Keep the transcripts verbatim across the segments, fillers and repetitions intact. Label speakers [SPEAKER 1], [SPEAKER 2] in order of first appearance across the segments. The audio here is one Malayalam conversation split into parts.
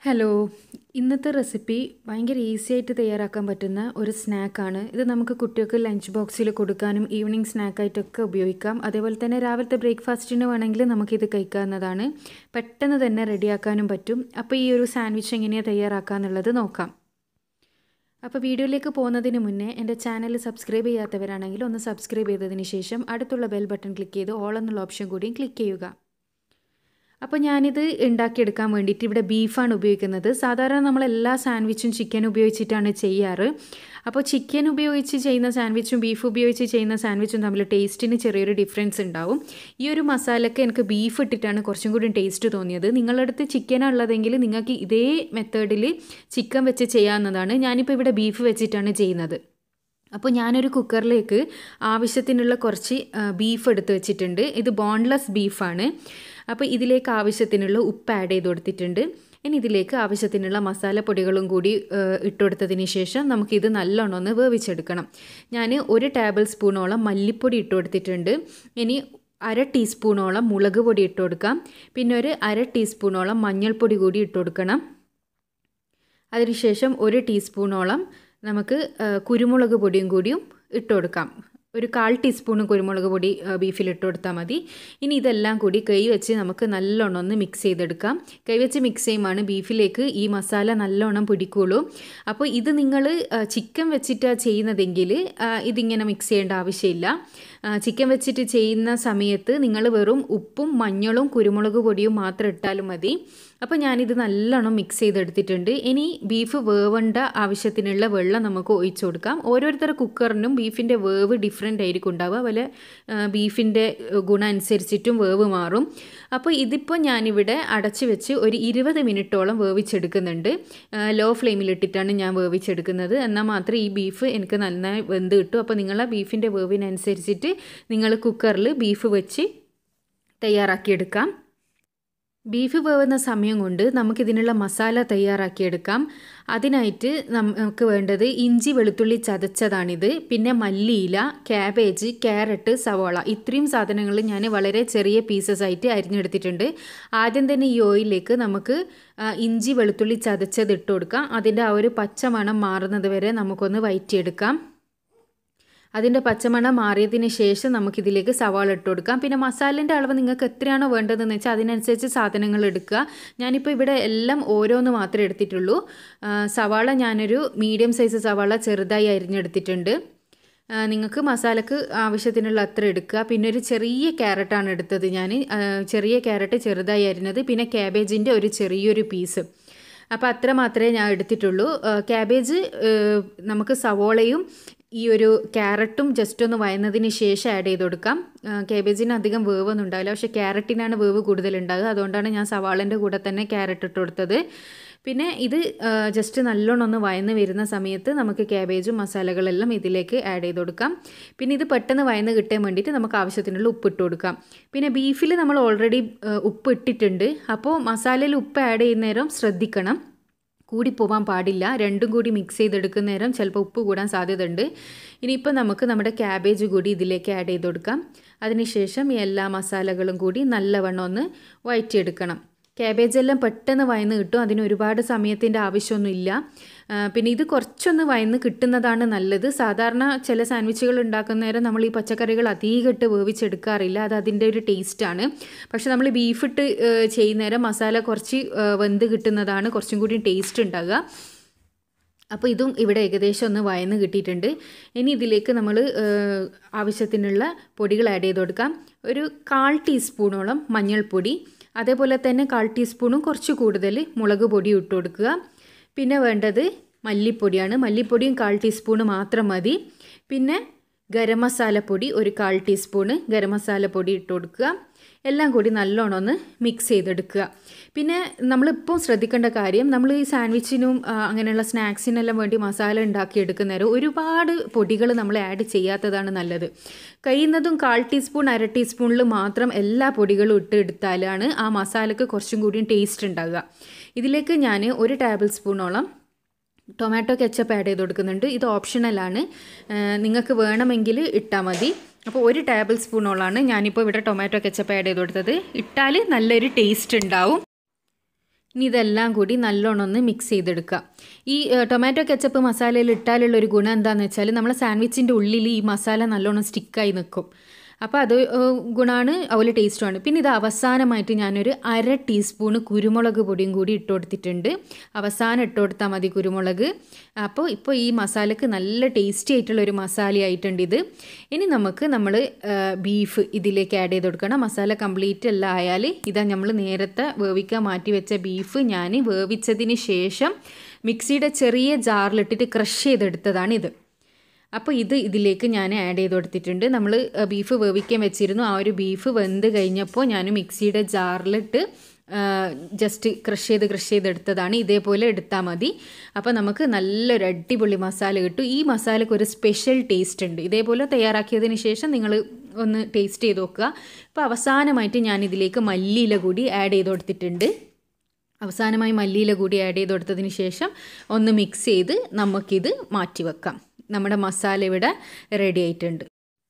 [SPEAKER 1] ഹലോ, ഇന്നത്തെ റെസിപ്പി ഭയങ്കര ഈസി ആയിട്ട് തയ്യാറാക്കാൻ പറ്റുന്ന ഒരു സ്നാക്കാണ്. ഇത് നമുക്ക് കുട്ടികൾക്ക് ലഞ്ച് ബോക്സിൽ കൊടുക്കാനും ഈവനിങ് സ്നാക്കായിട്ടൊക്കെ ഉപയോഗിക്കാം. അതേപോലെ തന്നെ രാവിലത്തെ ബ്രേക്ക്ഫാസ്റ്റിന് വേണമെങ്കിൽ നമുക്കിത് കഴിക്കാവുന്നതാണ്. പെട്ടെന്ന് തന്നെ റെഡിയാക്കാനും പറ്റും. അപ്പോൾ ഈ ഒരു സാൻഡ്വിച്ച് എങ്ങനെയാണ് തയ്യാറാക്കുക എന്നുള്ളത് നോക്കാം. അപ്പോൾ വീഡിയോയിലേക്ക് പോകുന്നതിന് മുന്നേ എൻ്റെ ചാനൽ സബ്സ്ക്രൈബ് ചെയ്യാത്തവരാണെങ്കിൽ ഒന്ന് സബ്സ്ക്രൈബ് ചെയ്തതിന് ശേഷം അടുത്തുള്ള ബെൽ ബട്ടൺ ക്ലിക്ക് ചെയ്ത് ഓൾ എന്നുള്ള ഓപ്ഷൻ കൂടിയും ക്ലിക്ക് ചെയ്യുക. അപ്പോൾ ഞാനിത് ഉണ്ടാക്കിയെടുക്കാൻ വേണ്ടിയിട്ട് ഇവിടെ ബീഫാണ് ഉപയോഗിക്കുന്നത്. സാധാരണ നമ്മൾ എല്ലാ സാൻഡ്വിച്ചും ചിക്കൻ ഉപയോഗിച്ചിട്ടാണ് ചെയ്യാറ്. അപ്പോൾ ചിക്കൻ ഉപയോഗിച്ച് ചെയ്യുന്ന സാൻഡ്വിച്ചും ബീഫ് ഉപയോഗിച്ച് ചെയ്യുന്ന സാൻഡ്വിച്ചും തമ്മിൽ ടേസ്റ്റിന് ചെറിയൊരു ഡിഫറൻസ് ഉണ്ടാവും. ഈ ഒരു മസാലയ്ക്ക് എനിക്ക് ബീഫ് ഇട്ടിട്ടാണ് കുറച്ചും കൂടി ടേസ്റ്റ് തോന്നിയത്. നിങ്ങളുടെ അടുത്ത് ചിക്കനാണ് ഉള്ളതെങ്കിൽ നിങ്ങൾക്ക് ഇതേ മെത്തേഡിൽ ചിക്കൻ വെച്ച് ചെയ്യാവുന്നതാണ്. ഞാനിപ്പോൾ ഇവിടെ ബീഫ് വെച്ചിട്ടാണ് ചെയ്യുന്നത്. അപ്പോൾ ഞാനൊരു കുക്കറിലേക്ക് ആവശ്യത്തിനുള്ള കുറച്ച് ബീഫ് എടുത്ത് വെച്ചിട്ടുണ്ട്. ഇത് ബോൺലെസ് ബീഫാണ്. അപ്പോൾ ഇതിലേക്ക് ആവശ്യത്തിനുള്ള ഉപ്പ് ആഡ് ചെയ്ത് കൊടുത്തിട്ടുണ്ട്. ഇനി ഇതിലേക്ക് ആവശ്യത്തിനുള്ള മസാലപ്പൊടികളും കൂടി ഇട്ട് കൊടുത്തതിന് ശേഷം നമുക്കിത് നല്ലോണം ഒന്ന് വേവിച്ചെടുക്കണം. ഞാൻ ഒരു ടേബിൾ സ്പൂണോളം മല്ലിപ്പൊടി ഇട്ട് കൊടുത്തിട്ടുണ്ട്. ഇനി അര ടീസ്പൂണോളം മുളക് പൊടി ഇട്ട് കൊടുക്കാം. പിന്നെ ഒരു അര ടീസ്പൂണോളം മഞ്ഞൾപ്പൊടി കൂടി ഇട്ട് കൊടുക്കണം. അതിനുശേഷം ഒരു ടീസ്പൂണോളം നമുക്ക് കുരുമുളക് പൊടിയും കൂടിയും ഇട്ട് കൊടുക്കാം. ഒരു കാൽ ടീസ്പൂൺ കുരുമുളക് പൊടി ബീഫിൽ ഇട്ട് കൊടുത്താൽ മതി. ഇനി ഇതെല്ലാം കൂടി കൈ വെച്ച് നമുക്ക് നല്ലോണം ഒന്ന് മിക്സ് ചെയ്തെടുക്കാം. കൈ വെച്ച് മിക്സ് ചെയ്യുമ്പോൾ ബീഫിലേക്ക് ഈ മസാല നല്ലോണം പിടിക്കുള്ളൂ. അപ്പോൾ ഇത് നിങ്ങൾ ചിക്കൻ വെച്ചിട്ടാണ് ചെയ്യുന്നതെങ്കിൽ ഇതിങ്ങനെ മിക്സ് ചെയ്യേണ്ട ആവശ്യമില്ല. ചിക്കൻ വെച്ചിട്ട് ചെയ്യുന്ന സമയത്ത് നിങ്ങൾ വെറും ഉപ്പും മഞ്ഞളും കുരുമുളക് പൊടിയും മാത്രം ഇട്ടാലും മതി. അപ്പോൾ ഞാനിത് നല്ലോണം മിക്സ് ചെയ്തെടുത്തിട്ടുണ്ട്. ഇനി ബീഫ് വേവേണ്ട ആവശ്യത്തിനുള്ള വെള്ളം നമുക്ക് ഒഴിച്ചു കൊടുക്കാം. ഓരോരുത്തരുടെ കുക്കറിനും ബീഫിൻ്റെ വേവ് ഡിഫറെൻ്റ് ആയിരിക്കും ഉണ്ടാവുക. അതുപോലെ ബീഫിൻ്റെ ഗുണം അനുസരിച്ചിട്ടും വേവ് മാറും. അപ്പോൾ ഇതിപ്പോൾ ഞാനിവിടെ അടച്ചു വെച്ച് ഒരു ഇരുപത് മിനിറ്റോളം വേവിച്ചെടുക്കുന്നുണ്ട്. ലോ ഫ്ലെയിമിലിട്ടിട്ടാണ് ഞാൻ വേവിച്ചെടുക്കുന്നത്. എന്നാൽ മാത്രമേ ഈ ബീഫ് എനിക്ക് നന്നായി വെന്ത് കിട്ടും. അപ്പോൾ നിങ്ങളെ ബീഫിൻ്റെ വേവിനനുസരിച്ചിട്ട് നിങ്ങൾ കുക്കറിൽ ബീഫ് വെച്ച് തയ്യാറാക്കിയെടുക്കാം. ബീഫ് വേവുന്ന സമയം കൊണ്ട് നമുക്കിതിനുള്ള മസാല തയ്യാറാക്കിയെടുക്കാം. അതിനായിട്ട് നമുക്ക് വേണ്ടത് ഇഞ്ചി വെളുത്തുള്ളി ചതച്ചതാണിത്. പിന്നെ മല്ലിയില, ക്യാബേജ്, ക്യാരറ്റ്, സവാള ഇത്രയും സാധനങ്ങൾ ഞാൻ വളരെ ചെറിയ പീസസ് ആയിട്ട് അരിഞ്ഞെടുത്തിട്ടുണ്ട്. ആദ്യം തന്നെ ഈ ഓയിലിലേക്ക് നമുക്ക് ഇഞ്ചി വെളുത്തുള്ളി ചതച്ചത് ഇട്ട് കൊടുക്കാം. അതിൻ്റെ ആ ഒരു പച്ചമണം മാറുന്നത് വരെ നമുക്കൊന്ന് വഴറ്റിയെടുക്കാം. അതിൻ്റെ പച്ചമണം മാറിയതിന് ശേഷം നമുക്കിതിലേക്ക് സവാള ഇട്ട് കൊടുക്കാം. പിന്നെ മസാലേൻ്റെ അളവ് നിങ്ങൾക്ക് എത്രയാണോ വേണ്ടതെന്ന് വെച്ചാൽ അതിനനുസരിച്ച് സാധനങ്ങൾ എടുക്കുക. ഞാനിപ്പോൾ ഇവിടെ എല്ലാം ഓരോന്ന് മാത്രമേ എടുത്തിട്ടുള്ളൂ. സവാള ഞാനൊരു മീഡിയം സൈസ് സവാള ചെറുതായി അരിഞ്ഞെടുത്തിട്ടുണ്ട്. നിങ്ങൾക്ക് മസാലക്ക് ആവശ്യത്തിനുള്ള അത്ര എടുക്കുക. പിന്നെ ഒരു ചെറിയ ക്യാരറ്റാണ് എടുത്തത് ഞാൻ. ചെറിയ ക്യാരറ്റ് ചെറുതായി അരിഞ്ഞത്. പിന്നെ ക്യാബേജിൻ്റെ ഒരു ചെറിയൊരു പീസ്. അപ്പോൾ അത്ര മാത്രമേ ഞാൻ എടുത്തിട്ടുള്ളൂ. ക്യാബേജ് നമുക്ക് സവോളയും ഈ ഒരു ക്യാരറ്റും ജസ്റ്റ് ഒന്ന് വയന്നതിന് ശേഷം ആഡ് ചെയ്ത് കൊടുക്കാം. ക്യാബേജിന് അധികം വേവൊന്നും ഉണ്ടാവില്ല, പക്ഷേ ക്യാരറ്റിനാണ് വേവ് കൂടുതലുണ്ടാകുക. അതുകൊണ്ടാണ് ഞാൻ സവാളൻ്റെ കൂടെ തന്നെ ക്യാരറ്റ് ഇട്ട് കൊടുത്തത്. പിന്നെ ഇത് ജസ്റ്റ് നല്ലോണം ഒന്ന് വയന്ന് വരുന്ന സമയത്ത് നമുക്ക് ക്യാബേജും മസാലകളെല്ലാം ഇതിലേക്ക് ആഡ് ചെയ്ത് കൊടുക്കാം. പിന്നെ ഇത് പെട്ടെന്ന് വയന്ന് കിട്ടാൻ വേണ്ടിയിട്ട് നമുക്ക് ആവശ്യത്തിനുള്ള ഉപ്പ് ഇട്ട് കൊടുക്കാം. പിന്നെ ബീഫിൽ നമ്മൾ ഓൾറെഡി ഉപ്പ് ഇട്ടിട്ടുണ്ട്. അപ്പോൾ മസാലയിൽ ഉപ്പ് ആഡ് ചെയ്യുന്ന നേരം ശ്രദ്ധിക്കണം, കൂടി പോകാൻ പാടില്ല. രണ്ടും കൂടി മിക്സ് ചെയ്തെടുക്കുന്ന നേരം ചിലപ്പോൾ ഉപ്പ് കൂടാൻ സാധ്യതയുണ്ട്. ഇനിയിപ്പോൾ നമുക്ക് നമ്മുടെ ക്യാബേജ് കൂടി ഇതിലേക്ക് ആഡ് ചെയ്ത് കൊടുക്കാം. അതിനുശേഷം ഈ എല്ലാ മസാലകളും കൂടി നല്ലവണ്ണം ഒന്ന് വഴറ്റിയെടുക്കണം. ക്യാബേജെല്ലാം പെട്ടെന്ന് വയന്ന് കിട്ടും. അതിന് ഒരുപാട് സമയത്തിൻ്റെ ആവശ്യമൊന്നുമില്ല. പിന്നെ ഇത് കുറച്ചൊന്ന് വയന്ന് കിട്ടുന്നതാണ് നല്ലത്. സാധാരണ ചില സാൻഡ്വിച്ചുകൾ ഉണ്ടാക്കുന്ന നേരം നമ്മൾ ഈ പച്ചക്കറികൾ അധികം ഇട്ട് വേവിച്ചെടുക്കാറില്ല. അത് അതിൻ്റെ ഒരു ടേസ്റ്റാണ്. പക്ഷെ നമ്മൾ ബീഫ് ഇട്ട് ചെയ്യുന്ന നേരം മസാല കുറച്ച് വെന്ത് കിട്ടുന്നതാണ് കുറച്ചും കൂടി ടേസ്റ്റ് ഉണ്ടാകുക. അപ്പോൾ ഇതും ഇവിടെ ഏകദേശം ഒന്ന് വയന്ന് കിട്ടിയിട്ടുണ്ട്. ഇനി ഇതിലേക്ക് നമ്മൾ ആവശ്യത്തിനുള്ള പൊടികൾ ആഡ് ചെയ്ത് കൊടുക്കാം. ഒരു കാൽ ടീസ്പൂണോളം മഞ്ഞൾപ്പൊടി, അതേപോലെ തന്നെ കാൽ ടീസ്പൂണും കുറച്ച് കൂടുതൽ മുളക് പൊടി ഇട്ട് കൊടുക്കുക. പിന്നെ വേണ്ടത് മല്ലിപ്പൊടിയാണ്. മല്ലിപ്പൊടിയും കാൽ ടീസ്പൂണ് മാത്രം മതി. പിന്നെ ഗരം മസാലപ്പൊടി ഒരു കാൽ ടീസ്പൂണ് ഗരം മസാലപ്പൊടി ഇട്ട് കൊടുക്കുക. എല്ലാം കൂടി നല്ലോണം ഒന്ന് മിക്സ് ചെയ്തെടുക്കുക. പിന്നെ നമ്മളിപ്പോൾ ശ്രദ്ധിക്കേണ്ട കാര്യം, നമ്മൾ ഈ സാൻഡ്വിച്ചിനും അങ്ങനെയുള്ള സ്നാക്സിനെല്ലാം വേണ്ടി മസാല ഉണ്ടാക്കിയെടുക്കുന്ന നേരം ഒരുപാട് പൊടികൾ നമ്മൾ ആഡ് ചെയ്യാത്തതാണ് നല്ലത്. കഴിയുന്നതും കാൽ ടീസ്പൂൺ അര ടീസ്പൂണിൽ മാത്രം എല്ലാ പൊടികളും ഇട്ട് എടുത്താലാണ് ആ മസാലയ്ക്ക് കുറച്ചും കൂടി ടേസ്റ്റ് ഉണ്ടാകുക. ഇതിലേക്ക് ഞാൻ ഒരു ടേബിൾ സ്പൂണോളം ടൊമാറ്റോ കെച്ചപ്പ് ആഡ് ചെയ്ത് കൊടുക്കുന്നുണ്ട്. ഇത് ഓപ്ഷണലാണ്, നിങ്ങൾക്ക് വേണമെങ്കിൽ ഇട്ടാൽ മതി. അപ്പോൾ ഒരു ടേബിൾ സ്പൂണോളാണ് ഞാനിപ്പോൾ ഇവിടെ ടൊമാറ്റോ കെച്ചപ്പ് ആഡ് ചെയ്ത് കൊടുത്തത്. ഇട്ടാൽ നല്ലൊരു ടേസ്റ്റ് ഉണ്ടാവും. ഇനി ഇതെല്ലാം കൂടി നല്ലോണം ഒന്ന് മിക്സ് ചെയ്തെടുക്കുക. ഈ ടൊമാറ്റോ കെച്ചപ്പ് മസാലയിൽ ഇട്ടാലുള്ളൊരു ഗുണം എന്താണെന്ന് വെച്ചാൽ നമ്മളെ സാൻഡ്വിച്ചിൻ്റെ ഉള്ളിൽ ഈ മസാല നല്ലോണം സ്റ്റിക്കായി നിൽക്കും. അപ്പോൾ അത് ഗുണമാണ്, അതുപോലെ ടേസ്റ്റുമാണ്. പിന്നെ ഇത് അവസാനമായിട്ട് ഞാനൊരു അര ടീസ്പൂണ് കുരുമുളക് പൊടിയും കൂടി ഇട്ട് കൊടുത്തിട്ടുണ്ട്. അവസാനം ഇട്ട് കൊടുത്താൽ മതി കുരുമുളക്. അപ്പോൾ ഇപ്പോൾ ഈ മസാലയ്ക്ക് നല്ല ടേസ്റ്റി ആയിട്ടുള്ളൊരു മസാലയായിട്ടുണ്ട് ഇത്. ഇനി നമുക്ക് നമ്മൾ ബീഫ് ഇതിലേക്ക് ആഡ് ചെയ്ത് കൊടുക്കണം. മസാല കംപ്ലീറ്റ് എല്ലാം ആയാൽ ഇതാ നമ്മൾ നേരത്തെ വേവിക്കാൻ മാറ്റി വെച്ച ബീഫ് ഞാൻ വേവിച്ചതിന് ശേഷം മിക്സിയുടെ ചെറിയ ജാറിലിട്ടിട്ട് ക്രഷ് ചെയ്തെടുത്തതാണിത്. അപ്പോൾ ഇത് ഇതിലേക്ക് ഞാൻ ആഡ് ചെയ്ത് കൊടുത്തിട്ടുണ്ട്. നമ്മൾ ബീഫ് വേവിക്കാൻ വെച്ചിരുന്നു. ആ ഒരു ബീഫ് വെന്ത് കഴിഞ്ഞപ്പോൾ ഞാൻ മിക്സിയുടെ ജാറിലിട്ട് ജസ്റ്റ് ക്രഷ് ചെയ്ത് ക്രഷ് ചെയ്തെടുത്തതാണ്. ഇതേപോലെ എടുത്താൽ മതി. അപ്പോൾ നമുക്ക് നല്ലൊരു അടിപൊളി മസാല കിട്ടും. ഈ മസാലയ്ക്ക് ഒരു സ്പെഷ്യൽ ടേസ്റ്റ് ഉണ്ട്. ഇതേപോലെ തയ്യാറാക്കിയതിന് ശേഷം നിങ്ങൾ ഒന്ന് ടേസ്റ്റ് ചെയ്ത് നോക്കുക. അപ്പോൾ അവസാനമായിട്ട് ഞാൻ ഇതിലേക്ക് മല്ലിയില കൂടി ആഡ് ചെയ്ത് കൊടുത്തിട്ടുണ്ട്. അവസാനമായി മല്ലിയില കൂടി ആഡ് ചെയ്ത് കൊടുത്തതിന് ശേഷം ഒന്ന് മിക്സ് ചെയ്ത് നമുക്കിത് മാറ്റി വെക്കാം. നമ്മുടെ മസാല ഇവിടെ റെഡി ആയിട്ടുണ്ട്.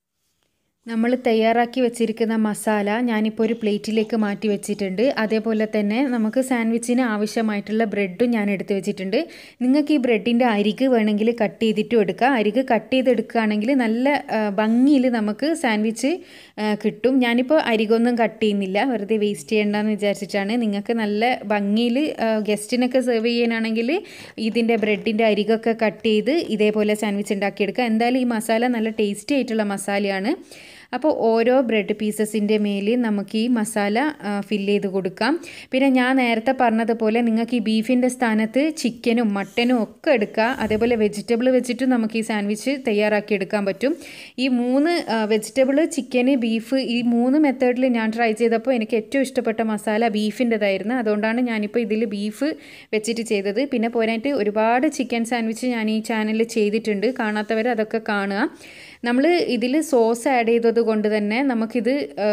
[SPEAKER 1] നമ്മൾ തയ്യാറാക്കി വെച്ചിരിക്കുന്ന മസാല ഞാനിപ്പോൾ ഒരു പ്ലേറ്റിലേക്ക് മാറ്റി വെച്ചിട്ടുണ്ട്. അതേപോലെ തന്നെ നമുക്ക് സാൻഡ്വിച്ചിന് ആവശ്യമായിട്ടുള്ള ബ്രെഡും ഞാൻ എടുത്ത് വെച്ചിട്ടുണ്ട്. നിങ്ങൾക്ക് ഈ ബ്രെഡിൻ്റെ അരിക് വേണമെങ്കിൽ കട്ട് ചെയ്തിട്ടും എടുക്കാം. അരിക് കട്ട് ചെയ്തെടുക്കുകയാണെങ്കിൽ നല്ല ഭംഗിയിൽ നമുക്ക് സാൻഡ്വിച്ച് കിട്ടും. ഞാനിപ്പോൾ അരികൊന്നും കട്ട് ചെയ്യുന്നില്ല, വെറുതെ വേസ്റ്റ് ചെയ്യേണ്ടെന്ന് വിചാരിച്ചിട്ടാണ്. നിങ്ങൾക്ക് നല്ല ഭംഗിയിൽ ഗസ്റ്റിനൊക്കെ സെർവ് ചെയ്യാനാണെങ്കിൽ ഇതിൻ്റെ ബ്രെഡിൻ്റെ അരികൊക്കെ കട്ട് ചെയ്ത് ഇതേപോലെ സാൻഡ്വിച്ച് ഉണ്ടാക്കിയെടുക്കുക. എന്തായാലും ഈ മസാല നല്ല ടേസ്റ്റി ആയിട്ടുള്ള മസാലയാണ്. അപ്പോൾ ഓരോ ബ്രെഡ് പീസസിൻ്റെ മേലിൽ നമുക്ക് ഈ മസാല ഫില്ല് ചെയ്ത് കൊടുക്കാം. പിന്നെ ഞാൻ നേരത്തെ പറഞ്ഞതുപോലെ നിങ്ങൾക്ക് ഈ ബീഫിൻ്റെ സ്ഥാനത്ത് ചിക്കനും മട്ടനും ഒക്കെ എടുക്കുക. അതേപോലെ വെജിറ്റബിൾ വെച്ചിട്ടും നമുക്ക് ഈ സാൻഡ്വിച്ച് തയ്യാറാക്കി എടുക്കാൻ പറ്റും. ഈ മൂന്ന് വെജിറ്റബിൾ, ചിക്കന്, ബീഫ്, ഈ മൂന്ന് മെത്തേഡിൽ ഞാൻ ട്രൈ ചെയ്തപ്പോൾ എനിക്ക് ഏറ്റവും ഇഷ്ടപ്പെട്ട മസാല ബീഫിൻ്റെതായിരുന്നു. അതുകൊണ്ടാണ് ഞാനിപ്പോൾ ഇതിൽ ബീഫ് വെച്ചിട്ട് ചെയ്തത്. പിന്നെ പോരായിട്ട് ഒരുപാട് ചിക്കൻ സാൻഡ്വിച്ച് ഞാൻ ഈ ചാനലിൽ ചെയ്തിട്ടുണ്ട്. കാണാത്തവർ അതൊക്കെ കാണുക. നമ്മൾ ഇതിൽ സോസ് ആഡ് ചെയ്തത് കൊണ്ട് തന്നെ നമുക്കിത്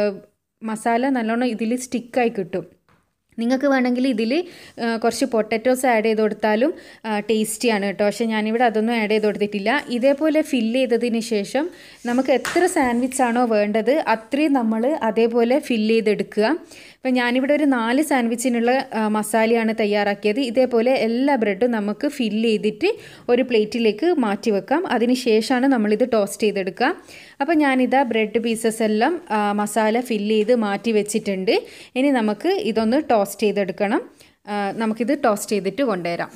[SPEAKER 1] മസാല നല്ലോണം ഇതിൽ സ്റ്റിക്കായി കിട്ടും. നിങ്ങൾക്ക് വേണമെങ്കിൽ ഇതിൽ കുറച്ച് പൊട്ടറ്റോസ് ആഡ് ചെയ്ത് കൊടുത്താലും ടേസ്റ്റിയാണ് കേട്ടോ. പക്ഷേ ഞാനിവിടെ അതൊന്നും ആഡ് ചെയ്ത് കൊടുത്തിട്ടില്ല. ഇതേപോലെ ഫില്ല് ചെയ്തതിന് ശേഷം നമുക്ക് എത്ര സാൻഡ്വിച്ചാണോ വേണ്ടത് അത്രയും നമ്മൾ അതേപോലെ ഫില്ല് ചെയ്തെടുക്കുക. അപ്പം ഞാനിവിടെ ഒരു നാല് സാൻഡ്വിച്ചിനുള്ള മസാലയാണ് തയ്യാറാക്കിയത്. ഇതേപോലെ എല്ലാ ബ്രെഡും നമുക്ക് ഫില്ല് ചെയ്തിട്ട് ഒരു പ്ലേറ്റിലേക്ക് മാറ്റി വെക്കാം. അതിന് ശേഷമാണ് നമ്മളിത് ടോസ്റ്റ് ചെയ്തെടുക്കുക. അപ്പോൾ ഞാനിതാ ബ്രെഡ് പീസസ് എല്ലാം മസാല ഫില്ല് ചെയ്ത് മാറ്റി വെച്ചിട്ടുണ്ട്. ഇനി നമുക്ക് ഇതൊന്ന് ടോസ്റ്റ് ചെയ്തെടുക്കണം. നമുക്കിത് ടോസ്റ്റ് ചെയ്തിട്ട് കൊണ്ടുവരാം.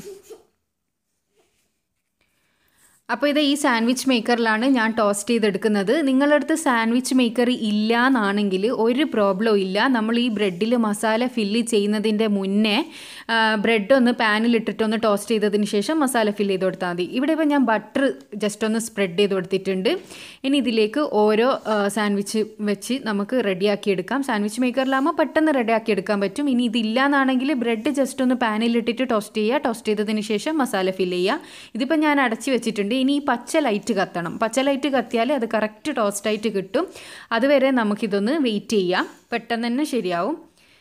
[SPEAKER 1] അപ്പോൾ ഇത് ഈ സാൻഡ്വിച്ച് മേക്കറിലാണ് ഞാൻ ടോസ്റ്റ് ചെയ്തെടുക്കുന്നത്. നിങ്ങളുടെ അടുത്ത് സാൻഡ്വിച്ച് മേക്കർ ഇല്ല എന്നാണെങ്കിൽ ഒരു പ്രോബ്ലവും ഇല്ല. നമ്മൾ ഈ ബ്രെഡിൽ മസാല ഫില്ല് ചെയ്യുന്നതിൻ്റെ മുന്നേ ബ്രെഡ് ഒന്ന് പാനിലിട്ടിട്ടൊന്ന് ടോസ്റ്റ് ചെയ്തതിന് ശേഷം മസാല ഫില്ല് ചെയ്ത് കൊടുത്താൽ മതി. ഇവിടെ ഇപ്പോൾ ഞാൻ ബട്ടർ ജസ്റ്റ് ഒന്ന് സ്പ്രെഡ് ചെയ്ത് കൊടുത്തിട്ടുണ്ട്. ഇനി ഇതിലേക്ക് ഓരോ സാൻഡ്വിച്ച് വെച്ച് നമുക്ക് റെഡിയാക്കി എടുക്കാം. സാൻഡ്വിച്ച് മേക്കറിലാകുമ്പോൾ പെട്ടെന്ന് റെഡിയാക്കി എടുക്കാൻ പറ്റും. ഇനി ഇതില്ല എന്നാണെങ്കിൽ ബ്രെഡ് ജസ്റ്റ് ഒന്ന് പാനിലിട്ടിട്ട് ടോസ്റ്റ് ചെയ്യുക. ടോസ്റ്റ് ചെയ്തതിന് ശേഷം മസാല ഫില്ല് ചെയ്യുക. ഇതിപ്പോൾ ഞാൻ അടച്ച് വെച്ചിട്ടുണ്ട്. ഇനി ഈ പച്ച ലൈറ്റ് കത്തണം. പച്ച ലൈറ്റ് കത്തിയാൽ അത് കറക്റ്റ് ടോസ്റ്റായിട്ട് കിട്ടും. അതുവരെ നമുക്കിതൊന്ന് വെയിറ്റ് ചെയ്യാം. പെട്ടെന്ന് തന്നെ ശരിയാവും.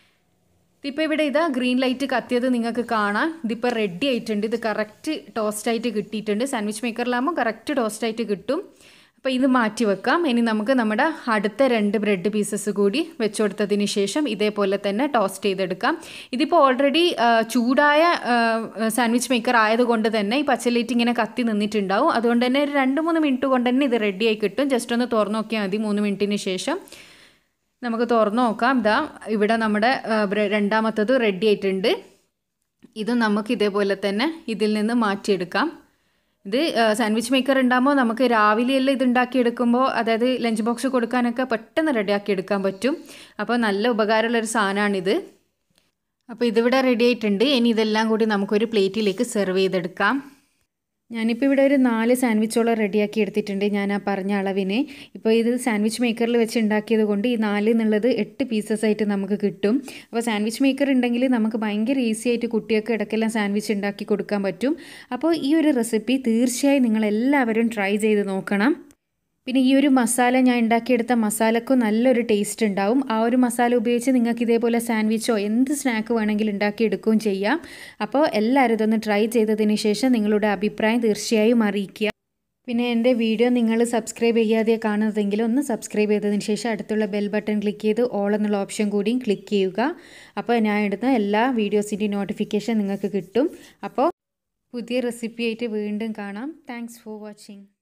[SPEAKER 1] ഇതിപ്പോൾ ഇവിടെ ഇതാ ഗ്രീൻ ലൈറ്റ് കത്തിയത് നിങ്ങൾക്ക് കാണാം. ഇതിപ്പോൾ റെഡി ആയിട്ടുണ്ട്. ഇത് കറക്റ്റ് ടോസ്റ്റായിട്ട് കിട്ടിയിട്ടുണ്ട്. സാൻഡ്വിച്ച് മേക്കറിലാകുമ്പോൾ കറക്റ്റ് ടോസ്റ്റായിട്ട് കിട്ടും. അപ്പോൾ ഇത് മാറ്റി വെക്കാം. ഇനി നമുക്ക് നമ്മുടെ അടുത്ത രണ്ട് ബ്രെഡ് പീസസ് കൂടി വെച്ച് കൊടുത്തതിന് ശേഷം ഇതേപോലെ തന്നെ ടോസ്റ്റ് ചെയ്തെടുക്കാം. ഇതിപ്പോൾ ഓൾറെഡി ചൂടായ സാൻഡ്വിച്ച് മേക്കർ ആയതുകൊണ്ട് തന്നെ ഈ പച്ചലൈറ്റ് ഇങ്ങനെ കത്തി നിന്നിട്ടുണ്ടാവും. അതുകൊണ്ട് തന്നെ ഒരു രണ്ട് മൂന്ന് മിനിറ്റ് കൊണ്ട് തന്നെ ഇത് റെഡിയായി കിട്ടും. ജസ്റ്റ് ഒന്ന് തുറന്ന് നോക്കിയാൽ മതി. മൂന്ന് മിനിറ്റിന് ശേഷം നമുക്ക് തുറന്ന് നോക്കാം. ഇതാ ഇവിടെ നമ്മുടെ രണ്ടാമത്തത് റെഡി ആയിട്ടുണ്ട്. ഇത് നമുക്ക് ഇതേപോലെ തന്നെ ഇതിൽ നിന്ന് മാറ്റിയെടുക്കാം. ഇത് സാൻഡ്വിച്ച് മേക്കർ ഉണ്ടാകുമ്പോൾ നമുക്ക് രാവിലെയെല്ലാം ഇത് ഉണ്ടാക്കിയെടുക്കുമ്പോൾ, അതായത് ലഞ്ച് ബോക്സ് കൊടുക്കാനൊക്കെ പെട്ടെന്ന് റെഡിയാക്കി എടുക്കാൻ പറ്റും. അപ്പോൾ നല്ല ഉപകാരമുള്ളൊരു സാധനമാണിത്. അപ്പോൾ ഇതിവിടെ റെഡി ആയിട്ടുണ്ട്. ഇനി ഇതെല്ലാം കൂടി നമുക്കൊരു പ്ലേറ്റിലേക്ക് സെർവ് ചെയ്തെടുക്കാം. ഞാനിപ്പോൾ ഇവിടെ ഒരു നാല് സാൻഡ്വിച്ചോളം റെഡിയാക്കി എടുത്തിട്ടുണ്ട് ഞാൻ ആ പറഞ്ഞ അളവിന്. ഇപ്പോൾ ഇത് സാൻഡ്വിച്ച് മേക്കറിൽ വെച്ച് ഉണ്ടാക്കിയത് കൊണ്ട് ഈ നാല് എന്നുള്ളത് എട്ട് പീസസ് ആയിട്ട് നമുക്ക് കിട്ടും. അപ്പോൾ സാൻഡ്വിച്ച് മേക്കർ ഉണ്ടെങ്കിൽ നമുക്ക് ഭയങ്കര ഈസി ആയിട്ട് കുട്ടികൾക്ക് ഇടയ്ക്കെല്ലാം സാൻഡ്വിച്ച് ഉണ്ടാക്കി കൊടുക്കാൻ പറ്റും. അപ്പോൾ ഈ ഒരു റെസിപ്പി തീർച്ചയായും നിങ്ങളെല്ലാവരും ട്രൈ ചെയ്ത് നോക്കണം. പിന്നെ ഈ ഒരു മസാല ഞാൻ ഉണ്ടാക്കിയെടുത്ത മസാലക്കും നല്ലൊരു ടേസ്റ്റ് ഉണ്ടാവും. ആ ഒരു മസാല ഉപയോഗിച്ച് നിങ്ങൾക്ക് ഇതേപോലെ സാൻഡ്വിച്ചോ എന്ത് സ്നാക്ക് വേണമെങ്കിലും ഉണ്ടാക്കിയെടുക്കുകയും ചെയ്യാം. അപ്പോൾ എല്ലാവരും ഇതൊന്ന് ട്രൈ ചെയ്തതിന് ശേഷം നിങ്ങളുടെ അഭിപ്രായം തീർച്ചയായും അറിയിക്കുക. പിന്നെ എൻ്റെ വീഡിയോ നിങ്ങൾ സബ്സ്ക്രൈബ് ചെയ്യാതെ കാണുന്നതെങ്കിൽ ഒന്ന് സബ്സ്ക്രൈബ് ചെയ്തതിന് ശേഷം അടുത്തുള്ള ബെൽ ബട്ടൺ ക്ലിക്ക് ചെയ്ത് ഓൾ എന്നുള്ള ഓപ്ഷൻ കൂടിയും ക്ലിക്ക് ചെയ്യുക. അപ്പോൾ ഞാൻ ഇടുന്ന എല്ലാ വീഡിയോസിൻ്റെയും നോട്ടിഫിക്കേഷൻ നിങ്ങൾക്ക് കിട്ടും. അപ്പോൾ പുതിയ റെസിപ്പി ആയിട്ട് വീണ്ടും കാണാം. Thanks for watching.